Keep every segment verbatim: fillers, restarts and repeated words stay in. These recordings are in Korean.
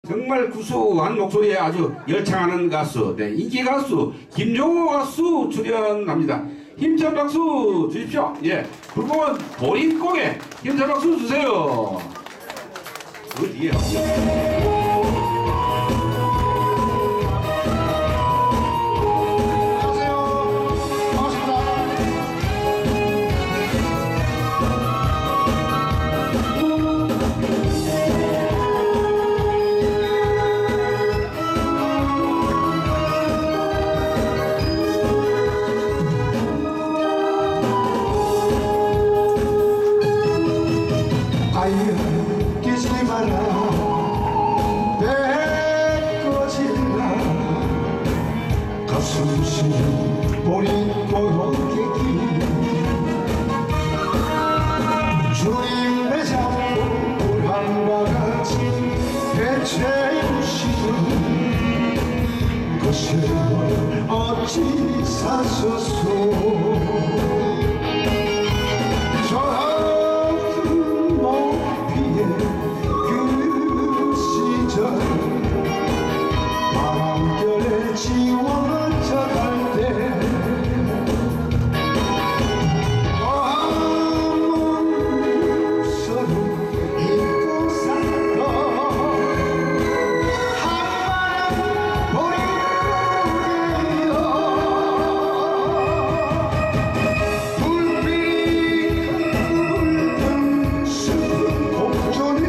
정말 구수한 목소리에 아주 열창하는 가수, 네, 인기 가수 김종호 가수 출연합니다. 힘찬 박수 주십시오. 예, 불공은 보릿고개 힘찬 박수 주세요. 어디에요? 깨지 마라 배꺼질라 가슴 시린 보릿고개길 주님의 잡고 불한과 같이 배채우시던 그 세월 어찌 사셨소 바람결에 지워져갈 때 아무 소리 잊고 살던 한바람 보릿고개여 불빛 물든 슬픈 곡전에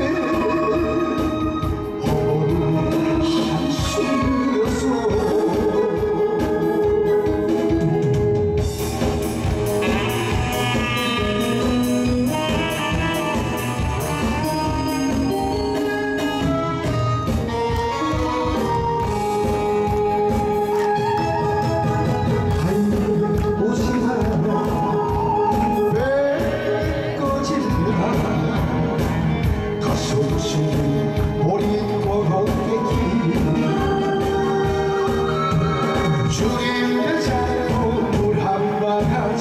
주님의 잡고 물한바 같이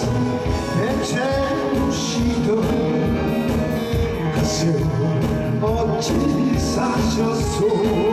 배채우시던 그 세월 어찌 사셨소